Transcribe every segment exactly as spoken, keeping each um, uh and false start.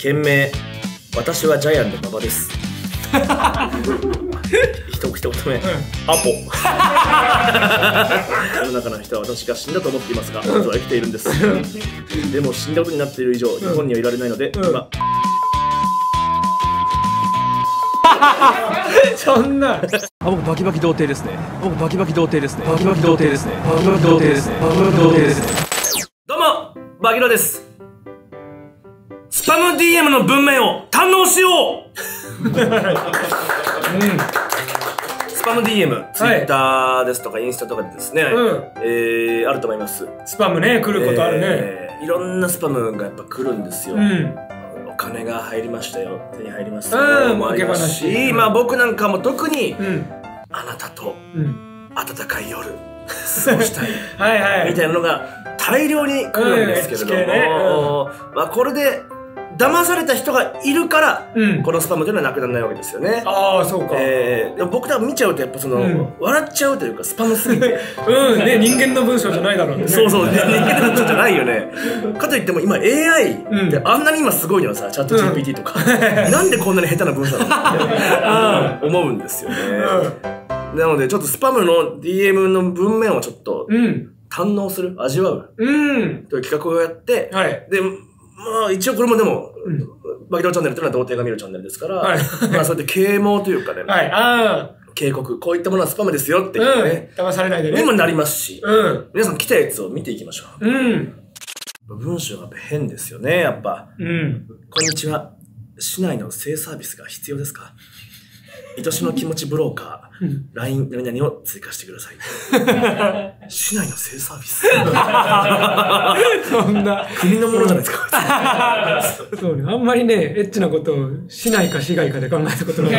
件名、私はジャイアンの馬場です。一言一言目、うん、アポ。世の中の人は私が死んだと思っていますが、実は生きているんです。でも死んだことになっている以上、日本にはいられないので、うん、今。 そんな。あ、僕バキバキ童貞ですね。僕バキバキ童貞ですね。バキバキ童貞ですね。バキバキ童貞ですね。バキバキ童貞ですね。 どうも、バキロです。スパム ディーエム の文面を堪能しよう。うん、スパム ディーエム、ツイッターですとかインスタとかでですね、うん、えー、あると思います。 スパムね、来ることあるね、 えー。いろんなスパムがやっぱ来るんですよ。うん、お金が入りましたよ、手に入りますよ。 うん、儲け話。 まあ僕なんかも特に、うん、あなたと温かい夜過ごしたいはいはいみたいなのが大量に来るんですけれども、ね、うん、まあこれで騙された人がいるから、うん、このスパムというのはなくならないわけですよね。 ああ、そうか。 えー、でも僕ら見ちゃうとやっぱその、うん、笑っちゃうというかスパムすぎてうんね、人間の文章じゃないだろうね。 そうそう、ね、人間の文章じゃないよね。かといっても今 エーアイ ってあんなに今すごいのはさ、チャット ジーピーティー とか、うん、なんでこんなに下手な文章なのって思うんですよね。うん、なのでちょっとスパムの ディーエム の文面をちょっと堪能する、味わう、うん、という企画をやって、はい、でまあ一応これもでも、うん、バキロチャンネルというのは童貞が見るチャンネルですから、はい、まあそうやって啓蒙というかね、はい、あ警告、こういったものはスパムですよっていうね、 うん、騙されないでね。 にもなりますし、うん、皆さん来たやつを見ていきましょう。うん、文章が変ですよね、やっぱ。うん、こんにちは。市内の性サービスが必要ですか？愛しの気持ちブローカー、うん、ライン 何々を追加してください。市内の性サービスそんな。 国のものじゃないですか。 そうね。あんまりね、エッチなことを市内か市外かで考えたことない。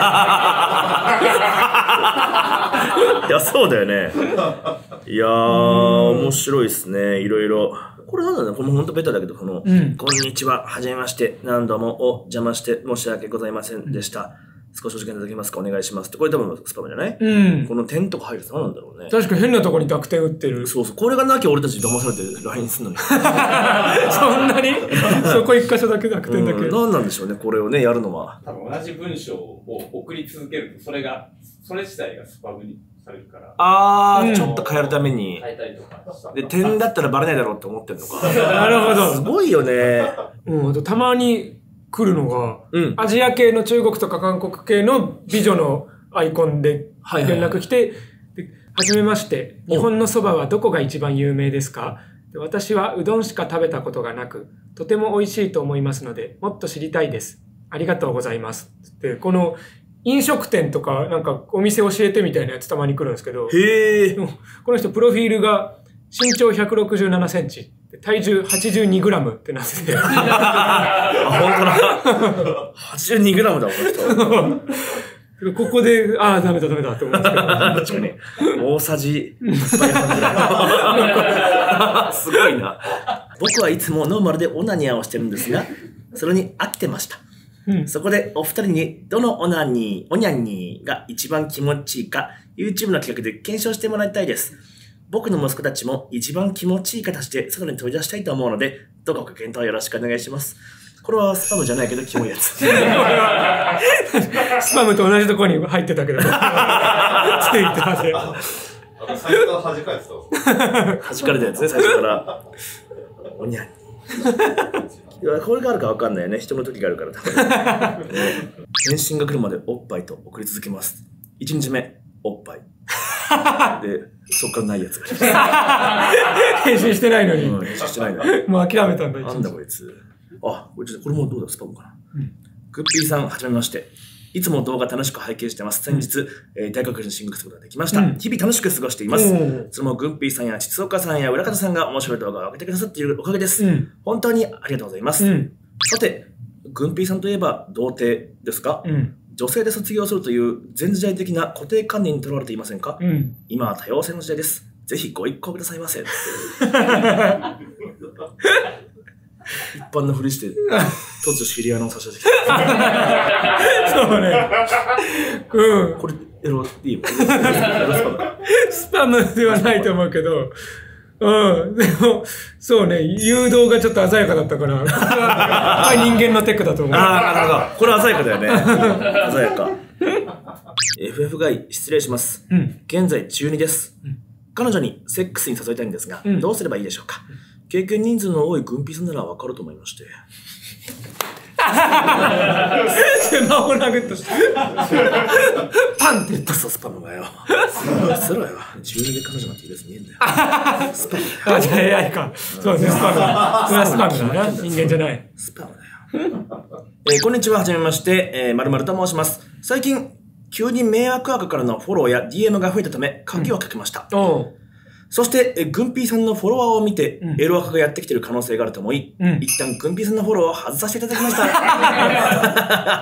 いや、そうだよね。いやー、面白いですね。いろいろ。これなんだろうね。これもほんとベタだけど、この、うん、こんにちは。はじめまして。何度もお邪魔して申し訳ございませんでした。うん、少しお時間いただけますかお願いしますって。これ多分スパムじゃない？うん。この点とか入ると何なんだろうね。 確か変なとこに濁点打ってる。 そうそう。これがなきゃ俺たち騙されて ライン すんのに。そんなにそこ一箇所だけ濁点だけ。うん、 何なんでしょうね、これをね、やるのは。 多分同じ文章を送り続けると、それが、それ自体がスパムにされるから。 あー、うん、ちょっと変えるために。変えたりとか。で、点だったらバレないだろうって思ってんのか。 なるほど。 すごいよね。 うん、たまに、来るのが、うん、アジア系の中国とか韓国系の美女のアイコンで連絡来て、はじめまして、日本のそばはどこが一番有名ですか？で私はうどんしか食べたことがなく、とても美味しいと思いますので、もっと知りたいです。ありがとうございます。で、この飲食店とかなんかお店教えてみたいなやつたまに来るんですけど、へー。この人プロフィールが身長ひゃくろくじゅうななセンチ。体重 はちじゅうにグラム ってなってて。あ、 ほんとだ。はちじゅうにグラム だ、この人。ここで、ああ、ダメだダメだって思うんですけど。 確かに。大さじいっぱい半ぐらい。すごいな。僕はいつもノーマルでオナニャーをしてるんですが、それに飽きてました。うん、そこでお二人にどのオナニー、オニャンニーが一番気持ちいいか、YouTube の企画で検証してもらいたいです。僕の息子たちも一番気持ちいい形で外に飛び出したいと思うので、どうかご検討よろしくお願いします。これはスパムじゃないけど、キモいやつ。スパムと同じところに入ってたけど。ツイッターで。 最初から弾かれてた弾かれたやつね、最初から。おにゃん。いや、これがあるか分かんないよね。人の時があるから多分。返信が来るまでおっぱいと送り続けます。いちにちめ、おっぱい。で、そっからないやつが返信してないのに。 うん、返信してないのに。 もう諦めたんだ、 なんだこいつ。あ、これ、これもどうだ、スパムかな。うん、グッピーさん、はじめまして。いつも動画楽しく拝見してます。先日、うん、えー、大学に進学することができました。うん、日々楽しく過ごしています。うん、そのグッピーさんや膣岡さんや裏方さんが面白い動画を上げてくださっているおかげです。うん、本当にありがとうございます。うん、さて、グッピーさんといえば童貞ですか？うん、女性で卒業するという前時代的な固定観念にとらわれていませんか？うん、今は多様性の時代です。ぜひご一行くださいませ。一般のふりして、突如知り合いの差し出してきた。 そうね。うん。 これ、エロいいよ。 スパムではないと思うけど、 うん。でも、そうね、誘導がちょっと鮮やかだったから、これは人間のテクだと思う。 ああ、なるほど。これは鮮やかだよね。鮮やか。エフエフ ガイ、失礼します。うん、現在中にです。うん、彼女にセックスに誘いたいんですが、うん、どうすればいいでしょうか。経験人数の多い軍ピーさんならわかると思いまして。 スマホ殴ったし。パンって言った。 そう、スパムがよ。それはよ。じゅうにで彼女なんて言うやつ見えんだよ。スパムだよ。 あ、じゃあ エーアイ か。そうですね、スパム。それはスパムだな。人間じゃない。 スパムだよ。えー、こんにちは、はじめまして、えー、まるまると申します。最近、急に迷惑アカからのフォローや ディーエム が増えたため、鍵をかけました。うん、そして、えー、グンピーさんのフォロワーを見て、うん、エロアカがやってきている可能性があると思い、うん、一旦グンピーさんのフォローを外させていただきました。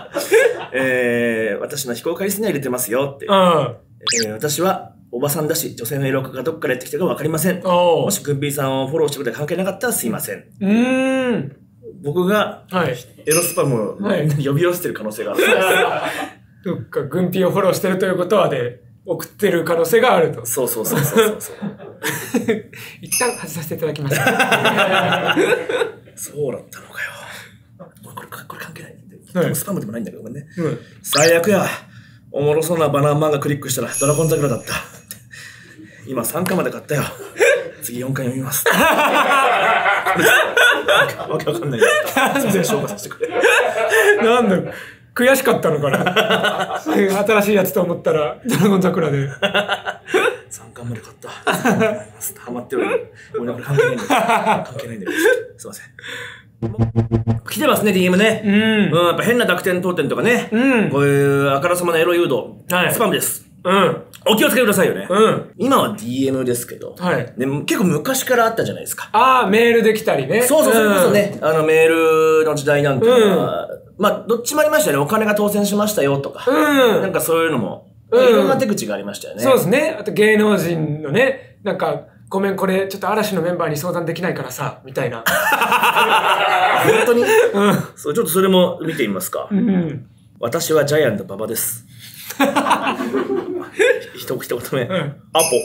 えー、私の非公開リストには入れてますよって。えー、私は、おばさんだし、女性のエロアカがどこからやってきたかわかりません。もしグンピーさんをフォローしてくれて関係なかったらすいません。 うーん。 僕が、はい、エロスパムを呼び寄せてる可能性がある。 どっか軍ピーをフォローしてるということはで、送ってる可能性があると。 そうそうそうそうそう。 一旦外させていただきました。 そうだったのかよ。これ、これ関係ない。はい、スパムでもないんだけどね。うん、最悪や。おもろそうなバナナマンがクリックしたらドラゴン桜だった。今さんかまで買ったよ。次よんか読みます。わけわかんない。全然消化させてくれ。 なんだ悔しかったのかな。新しいやつと思ったら、ドラゴン桜で。 さんかんまで買った。ハマってる。俺これ関係ないんだけど。関係ないんだけど。すいません。来てますね、ディーエム ね。うん。うん、やっぱ変な濁点当点とかね。うん。こういうあからさまなエロ誘導。はい。スパムです。うん。お気をつけくださいよね。うん。今は ディーエム ですけど。はい。でも結構昔からあったじゃないですか。 ああ、メールできたりね。 そうそうそう。そうね。あの、メールの時代なんかは、まあ、どっちもありましたよね。お金が当選しましたよとか。うん。なんかそういうのも、いろんな手口がありましたよね。 そうですね。あと芸能人のね、なんか、ごめん、これ、ちょっと嵐のメンバーに相談できないからさ、みたいな。 本当に、うん、そう、ちょっとそれも見てみますか。うん、私はジャイアント馬場です。一言目、うん、ア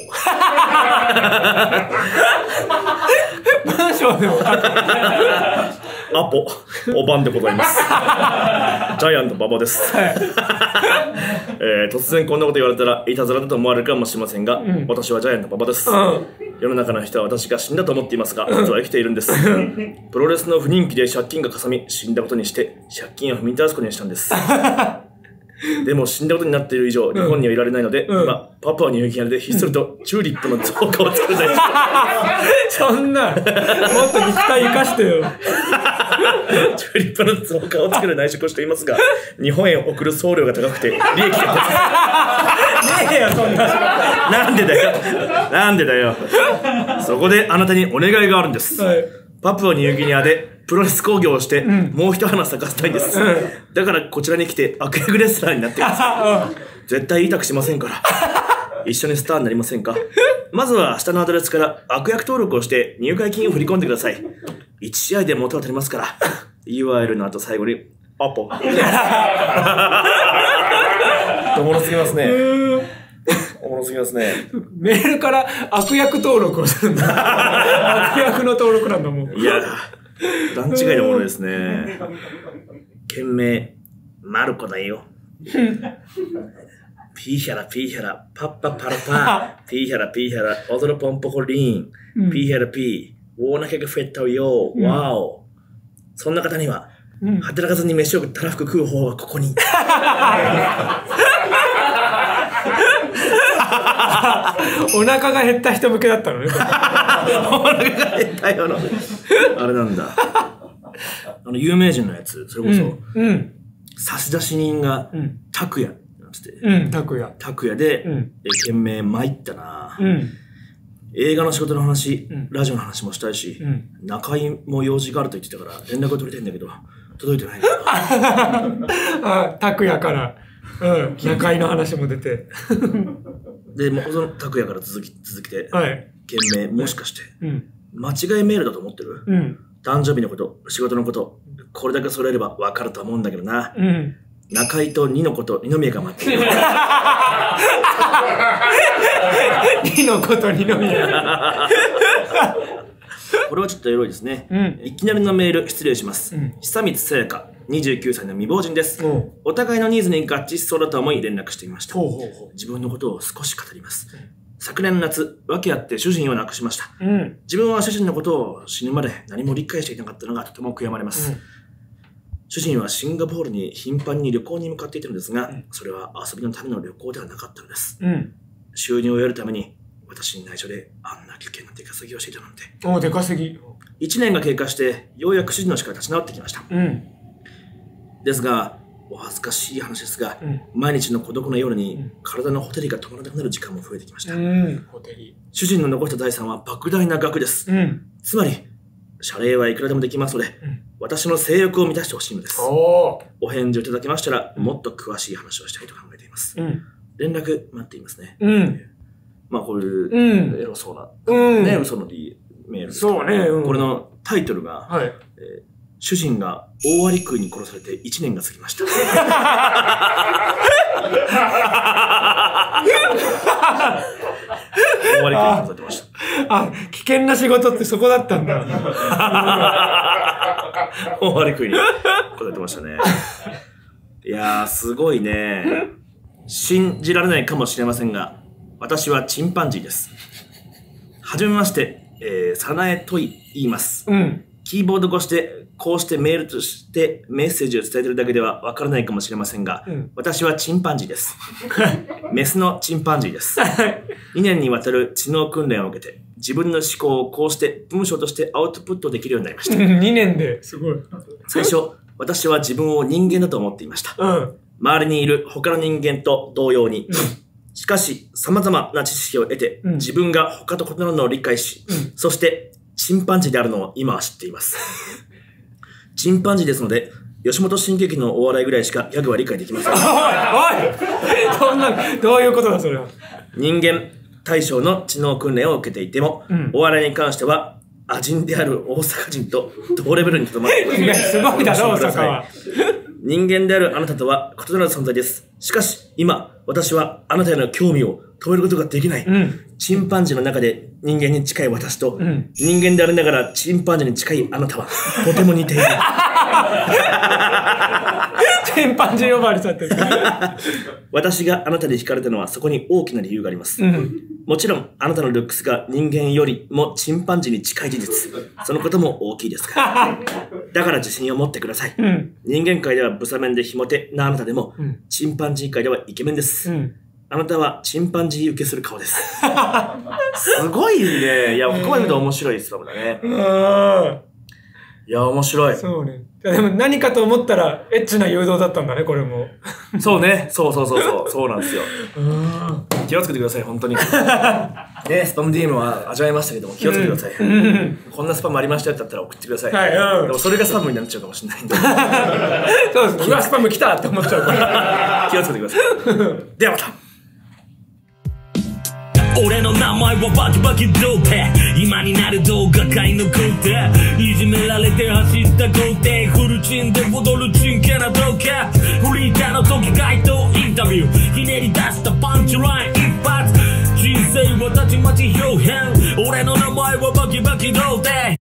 ポ。マンションでもアポ、おばんでございます。ジャイアント馬場です。はいえー、突然こんなこと言われたらいたずらだと思われるかもしれませんが、うん、私はジャイアント馬場です。うん、世の中の人は私が死んだと思っていますが、実は生きているんです。プロレスの不人気で借金がかさみ、死んだことにして借金を踏み倒すことにしたんです。でも死んだことになっている以上、日本にはいられないので、うん、今、パプアニューギニアでひっそりとチューリップの造花を作りたい。 そんな、もっと肉体生かしてよ。 チューリップの造花を作る内職をしていますが、日本へ送る送料が高くて、利益が出ず。ねえよ、そんな。 なんでだよ。なんでだよ。そこであなたにお願いがあるんです。はい、パプアニューギニアでプロレス工業をして、うん、もう一花咲かせたいんです。うん、だからこちらに来て悪役レスラーになってください。絶対痛くしませんから。一緒にスターになりませんか？まずは下のアドレスから悪役登録をして入会金を振り込んでください。いち試合で元は取れますから。ユーアール の後最後に、アポ。おもろすぎますね。おもろすぎますね。 メールから悪役登録をするんだ。悪役の登録なんだもん。 いや、段違いのものですね。件名、マルコだよ。ピーヒャラピーヒャラ、パッパパラパー、ピーヒャラピーヒャラ、オドロポンポコリン、ピーヒャラピー、ウォーナケがフェットよ、ワオ。そんな方には、働かずに飯をたらふく食う方はここに。 お腹が減った人向けだったのね。お腹が減ったような。あれなんだ。あの、有名人のやつ、それこそ、うんうん、差出人が、拓也なんつって。 うん、拓也。 拓也で、うん、え、件名参ったな、うん、映画の仕事の話、うん、ラジオの話もしたいし、うん、中居も用事があると言ってたから、連絡を取りたいんだけど、届いてないんだよ。 あ、拓也から、うん、中居の話も出て。 で、もうその拓也から続き、続きて、はい、件名、もしかして、うん、間違いメールだと思ってる？うん、誕生日のこと、仕事のこと、これだけ揃えれば分かると思うんだけどな。うん、中居と二のこと、二宮が待ってる。 二のこと二宮。 これはちょっとエロいですね。 うん、 いきなりのメール失礼します。 うん、 久光さやか、にじゅうきゅうさいの未亡人です。うん、お互いのニーズに合致しそうだと思い連絡してみました。ほうほうほう。自分のことを少し語ります。うん、昨年の夏、訳あって主人を亡くしました。うん、自分は主人のことを死ぬまで何も理解していなかったのがとても悔やまれます。うん、主人はシンガポールに頻繁に旅行に向かっていたのですが、うん、それは遊びのための旅行ではなかったのです。うん、収入を得るために私に内緒であんな危険な出稼ぎをしていたなんて。 お出稼ぎ。 一年が経過してようやく主人の死から立ち直ってきました。うん、ですがお恥ずかしい話ですが、うん、毎日の孤独な夜に体のほてりが止まらなくなる時間も増えてきました。うん、ほてり。主人の残した財産は莫大な額です。うん、つまり謝礼はいくらでもできますので、うん、私の性欲を満たしてほしいのです。お, お返事をいただきましたら、うん、もっと詳しい話をしたいと考えています。うん、連絡待っていますね。うん、まあこういうエロそうな、うん、ね、嘘のメールです。そうね。うん、これのタイトルが、はい、えー、主人が大割食いに殺されていちねんが過ぎました。大割食いに殺されてました。 あ、危険な仕事ってそこだったんだ。 大割食いに殺されてましたね。いやー、すごいね。信じられないかもしれませんが、私はチンパンジーです。はじめまして、えー、サナエと言います。うん、キーボード越して、こうしてメールとしてメッセージを伝えているだけではわからないかもしれませんが、うん、私はチンパンジーです。メスのチンパンジーです。にねんにわたる知能訓練を受けて、自分の思考をこうして文章としてアウトプットできるようになりました。 にねんですごい。 最初、私は自分を人間だと思っていました。うん、周りにいる他の人間と同様に。うん、しかし、様々な知識を得て、うん、自分が他と異なるのを理解し、うん、そして、チンパンジーであるのを今は知っています。チンパンジーですので、吉本新喜劇のお笑いぐらいしかギャグは理解できません。おいおいそんな、どういうことだそれは。 人間対象の知能訓練を受けていても、うん、お笑いに関しては、ア人である大阪人と同レベルにとどまっています。 いや、すごいだろ、大阪は。 人間であるあなたとは異なる存在です。しかし、今、私はあなたへの興味を止めることができない。うん、チンパンジーの中で人間に近い私と、うん、人間でありながらチンパンジーに近いあなたは、とても似ている。 チンパンジー呼ばわりされてる。 私があなたに惹かれたのはそこに大きな理由があります。うん、もちろん、あなたのルックスが人間よりもチンパンジーに近い事実。そのことも大きいですから。だから自信を持ってください。うん、人間界ではブサメンでひも手なあなたでも、うん、チンパンジー界ではイケメンです。うん、あなたはチンパンジー受けする顔です。すごいね。いや、ここまで見ると面白いスパムだね。いや、面白い。 そうね。でも何かと思ったら、エッチな誘導だったんだね、これも。 そうね。そうそうそうそう。そうなんですよ。気をつけてください、本当に。ね、スパム ディーエム は味わいましたけども、気をつけてください。うん、こんなスパムありましたよって言ったら送ってください。はい、うん。でもそれがスパムになっちゃうかもしれないんで。 そうですね。うわ、スパム来たって思っちゃうから。 気をつけてください。ではまた。 俺の名前はバキバキ童貞今になる動画界の皇帝いじめられて走った皇帝フルチンで踊るチンケな動画フリーターの時街頭インタビューひねり出したパンチライン一発人生はたちまち表変俺の名前はバキバキ童貞